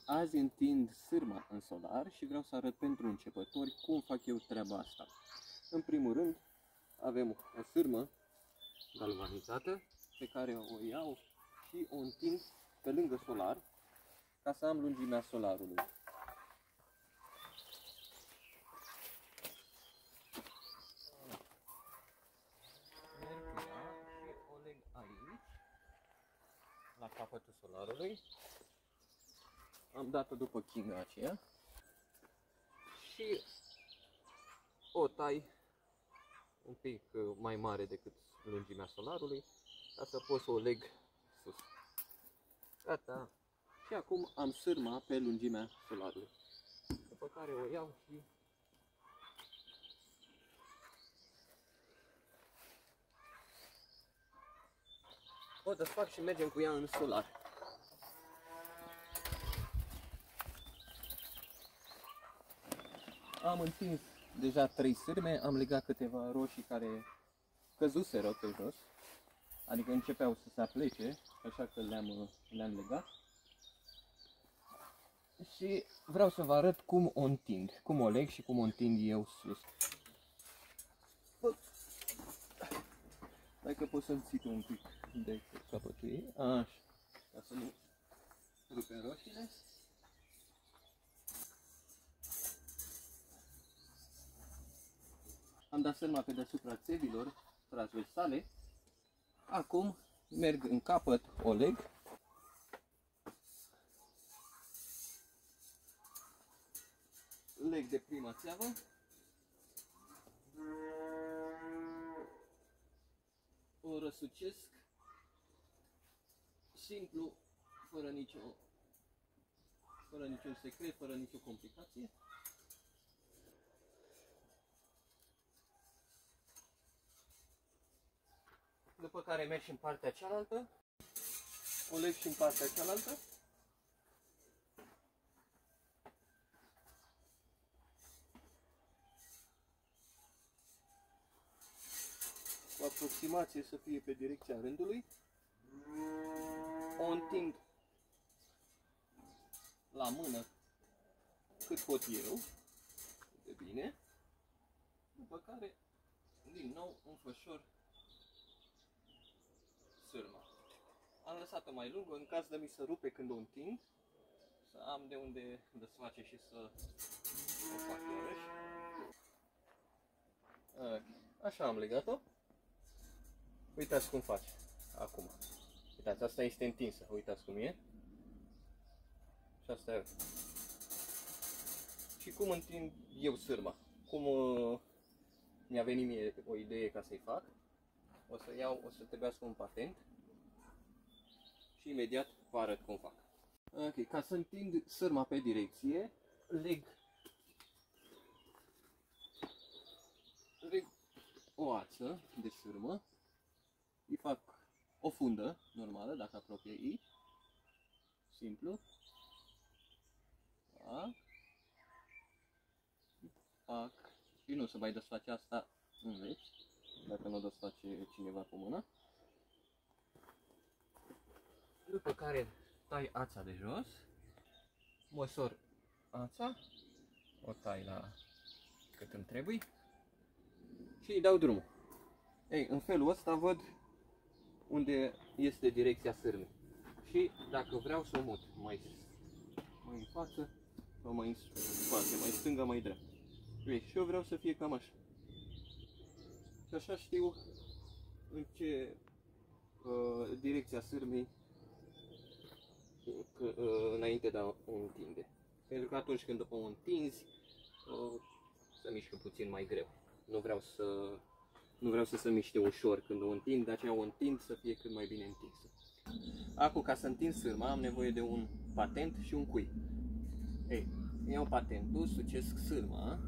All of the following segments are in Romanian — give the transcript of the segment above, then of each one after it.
Azi întind sârma în solar și vreau să arăt pentru începători cum fac eu treaba asta. În primul rând avem o sârmă galvanizată pe care o iau și o întind pe lângă solar ca să am lungimea solarului. Merg cu ea și o leg aici, la capătul solarului. Am dat-o după chinga aceea și o tai un pic mai mare decât lungimea solarului ca să pot să o leg sus. Gata. Și acum am sârma pe lungimea solarului. După care o iau și o desfac și mergem cu ea în solar. Am întins deja 3 sârme, am legat câteva roșii care căzuseră pe jos, adică începeau să se aplece, așa că le-am legat. Și vreau să vă arăt cum o întind, cum o leg și cum o întind eu sus. Hai că pot să-mi țip un pic de capătul ei, așa, ca să nu rupe roșiile. Am dat sârma pe deasupra țevilor transversale. Acum merg în capăt, o leg. Leg de prima țeavă. O răsucesc. Simplu, fără niciun secret, fără nicio complicație. După care merg și în partea cealaltă. O leg și în partea cealaltă. O aproximație să fie pe direcția rândului. O întind la mână cât pot eu, de bine. După care, din nou, înfășor sârma. Am lăsat-o mai lungă, în caz de mi se rupe când o întind, să am de unde desface și să o fac iarăși. Așa am legat-o. Uitați cum face acum. Uitați, asta este întinsă, uitați cum e. Și asta e. Și cum întind eu sârma. Cum mi-a venit mie o idee ca să-i fac. O să trebuiască un patent. Și imediat vă arăt cum fac. Ok, ca să întind sârma pe direcție, leg o ață de sârmă, îi fac o fundă normală, dacă apropie aici, simplu, fac, și nu se mai desface asta în veci, dacă nu o desface cineva cu mâna. După care tai ața de jos, măsor ața, o tai la cât îmi trebuie și îi dau drumul. Ei, în felul ăsta văd unde este direcția sârmei. Și dacă vreau să o mut mai în față sau mai în spate, mai stânga, mai dreapta. Ei, și eu vreau să fie cam așa. Și așa știu în ce direcția sârmei înainte de a o întinde. Pentru că atunci când o întinzi, se mișcă puțin mai greu. Nu vreau să se miște ușor când o întind, de aceea o întind să fie cât mai bine întinsă. Acum, ca să întind sârma, am nevoie de un patent și un cui. Ei, iau patentul, sucesc sârma,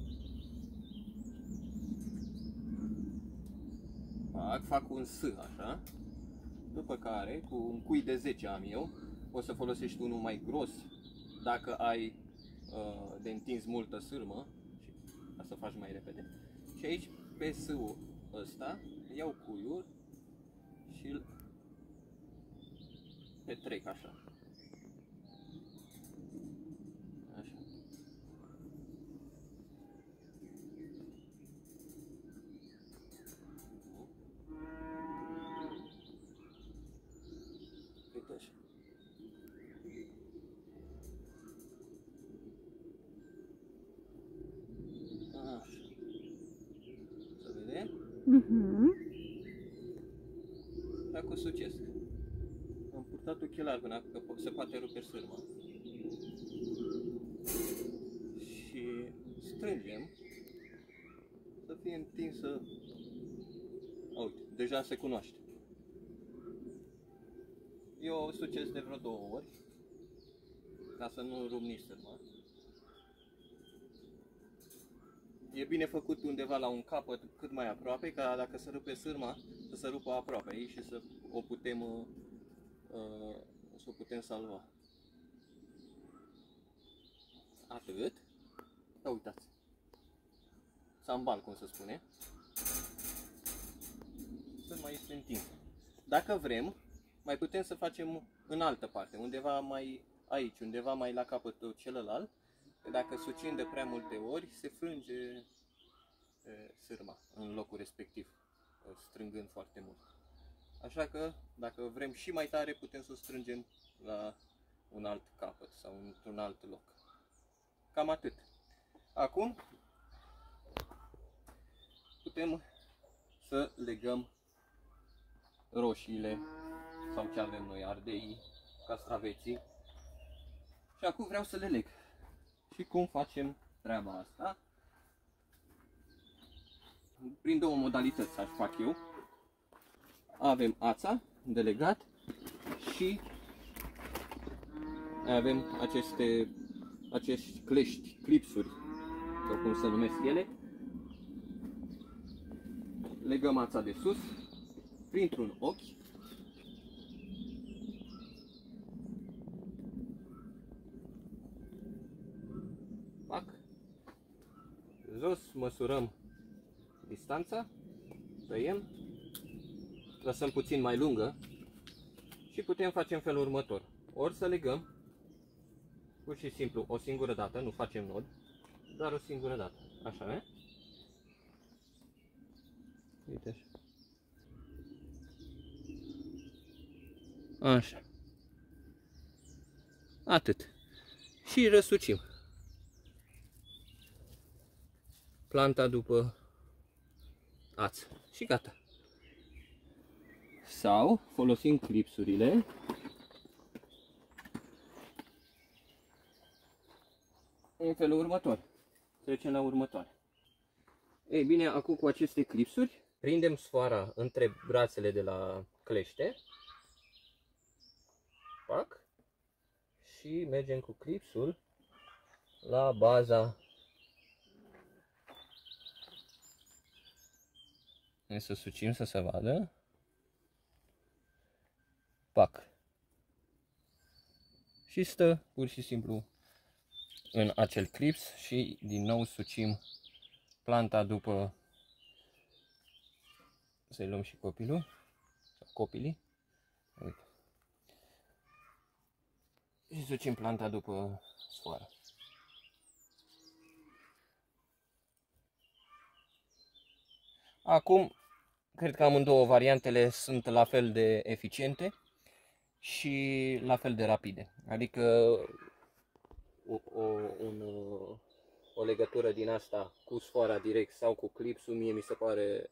fac un S așa, după care, cu un cui de 10 am eu, poți să folosești unul mai gros dacă ai de întins multă sârmă, ca să faci mai repede. Și aici, pe S-ul ăsta, iau cuiul și îl petrec așa. Dar cu succes. Am purtat ochelari până că se poate rupe sârma. Și strângem să fie întinsă. Uite, deja se cunoaște. Eu o succes de vreo 2 ori ca să nu rup nici sârma. E bine făcut undeva la un capăt cât mai aproape, ca dacă se rupe sârma, să se rupă aproape aici și să o putem salva. Atât. Da, uitați. Sambal, cum se spune. Sârma este întinsă. Dacă vrem, mai putem să facem în altă parte, undeva mai aici, undeva mai la capătul celălalt. Dacă sucim de prea multe ori, se frânge sârma în locul respectiv, strângând foarte mult. Așa că, dacă vrem și mai tare, putem să o strângem la un alt capăt sau într-un alt loc. Cam atât. Acum, putem să legăm roșiile sau ce avem noi, ardeii, castraveții. Și acum vreau să le leg. Și cum facem treaba asta? Prin 2 modalități aș fac eu. Avem ața de legat și avem acești clești, clipsuri, sau cum se numesc ele. Legăm ața de sus printr-un ochi. Pac. Jos măsurăm distanța, tăiem, lăsăm puțin mai lungă și putem face în felul următor. Ori să legăm pur și simplu o singură dată, nu facem nod, doar o singură dată. Așa, ne? Uite așa. Așa. Atât. Și răsucim planta după ață. Și gata. Sau folosim clipsurile în felul următor. Trecem la următoare. Ei bine, acum cu aceste clipsuri prindem sfoara între brațele de la clește. Pac. Și mergem cu clipsul la baza. Să sucim să se vadă. Pac. Și stă pur și simplu în acel clips și din nou sucim planta după. Să-i luăm și copilul sau copilii. Uite. Și sucim planta după sfoară. Acum, cred că amândouă variantele sunt la fel de eficiente și la fel de rapide. Adică o legătură din asta cu sfoara direct sau cu clipsul, mie mi se pare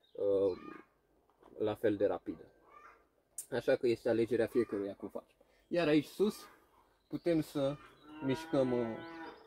la fel de rapidă. Așa că este alegerea fiecăruia cum face. Iar aici sus putem să mișcăm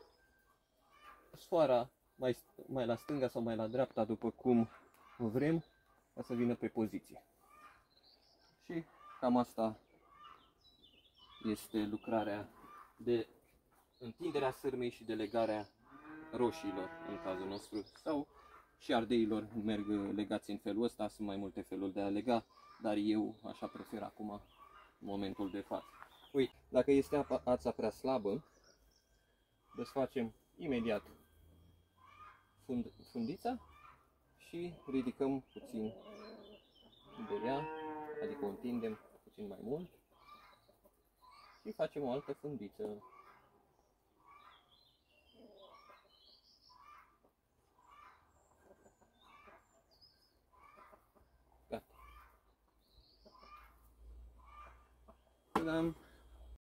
sfoara mai la stânga sau mai la dreapta, după cum vrem, ca să vină pe poziție. Și cam asta este lucrarea de întinderea sârmei și de legarea roșiilor în cazul nostru, sau și ardeilor merg legați în felul ăsta. Sunt mai multe feluri de a lega, dar eu așa prefer acum, în momentul de față. Uite, dacă este ața prea slabă, desfacem imediat fundița și ridicăm puțin de ea, adică o întindem puțin mai mult și facem o altă fundiță. Gata.